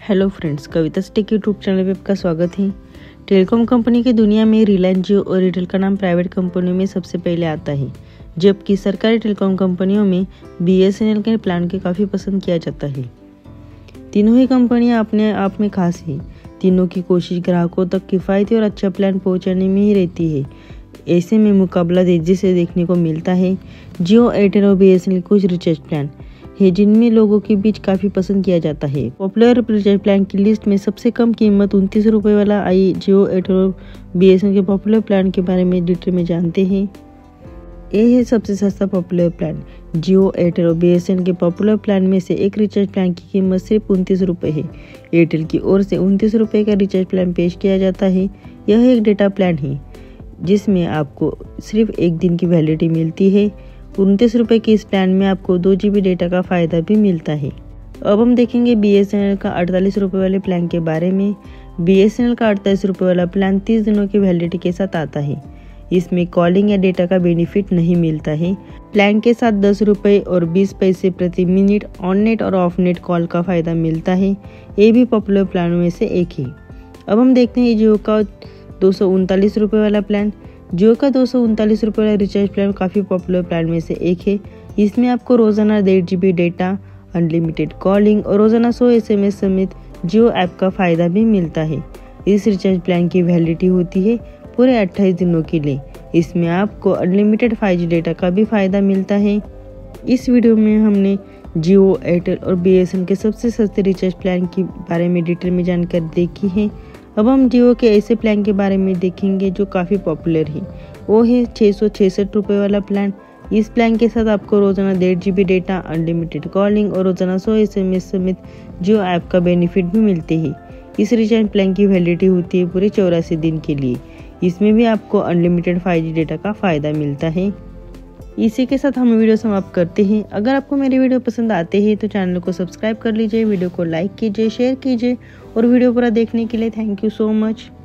Hello friends, Kavita tech YouTube channel पे आपका स्वागत है। टेलीकॉम कंपनी की दुनिया में रिलायंस जियो और एयरटेल का नाम प्राइवेट कंपनियों में सबसे पहले आता है, जबकि सरकारी टेलीकॉम कंपनियों में BSNL के प्लान के काफ़ी पसंद किया जाता है। तीनों ही कंपनियां अपने आप में खास है। तीनों की कोशिश ग्राहकों तक किफ़ायती और अच्छा प्लान पहुंचाने में ही रहती है। ऐसे में मुकाबला तेजी से देखने को मिलता है। जियो, एयरटेल और BSNL कुछ रिचार्ज प्लान है जिनमें लोगों के बीच काफ़ी पसंद किया जाता है। पॉपुलर रिचार्ज प्लान की लिस्ट में सबसे कम कीमत 29 रुपये वाला आई। जियो, एयरटेल और BSNL के पॉपुलर प्लान के बारे में डिटेल में जानते हैं। ये है सबसे सस्ता पॉपुलर प्लान। जियो, एयरटेल और BSNL के पॉपुलर प्लान में से एक रिचार्ज प्लान की कीमत सिर्फ 29 रुपये है। एयरटेल की ओर से 29 रुपये का रिचार्ज प्लान पेश किया जाता है। यह एक डेटा प्लान है जिसमें आपको सिर्फ एक दिन की वैलिडिटी मिलती है। 29 रुपये के इस प्लान में आपको 2 GB डेटा का फ़ायदा भी मिलता है। अब हम देखेंगे BSNL का 48 रुपये वाले प्लान के बारे में। BSNL का 48 रुपये वाला प्लान 30 दिनों की वैलिडिटी के साथ आता है। इसमें कॉलिंग या डेटा का बेनिफिट नहीं मिलता है। प्लान के साथ 10 रुपये और 20 पैसे प्रति मिनट ऑन नेट और ऑफ नेट कॉल का फ़ायदा मिलता है। ये भी पॉपुलर प्लानों में से एक है। अब हम देखते हैं जियो का 239 रुपये वाला प्लान। जियो का 239 रुपये वाला रिचार्ज प्लान काफ़ी पॉपुलर प्लान में से एक है। इसमें आपको रोज़ाना 1.5 GB डेटा, अनलिमिटेड कॉलिंग और रोज़ाना 100 SMS समेत जियो ऐप का फ़ायदा भी मिलता है। इस रिचार्ज प्लान की वैलिडिटी होती है पूरे 28 दिनों के लिए। इसमें आपको अनलिमिटेड 5G डेटा का भी फ़ायदा मिलता है। इस वीडियो में हमने जियो, एयरटेल और BSNL के सबसे सस्ते रिचार्ज प्लान के बारे में डिटेल में जानकारी देखी है। अब हम जियो के ऐसे प्लान के बारे में देखेंगे जो काफ़ी पॉपुलर है। वो है 666 रुपये वाला प्लान। इस प्लान के साथ आपको रोज़ाना 1.5 GB डेटा, अनलिमिटेड कॉलिंग और रोज़ाना 100 SMS समेत जियो ऐप का बेनिफिट भी मिलते हैं। इस रिचार्ज प्लान की वैलिडिटी होती है पूरे 84 दिन के लिए। इसमें भी आपको अनलिमिटेड 5G डेटा का फ़ायदा मिलता है। इसी के साथ हम वीडियो समाप्त करते हैं। अगर आपको मेरे वीडियो पसंद आते हैं तो चैनल को सब्सक्राइब कर लीजिए, वीडियो को लाइक कीजिए, शेयर कीजिए और वीडियो पूरा देखने के लिए थैंक यू सो मच।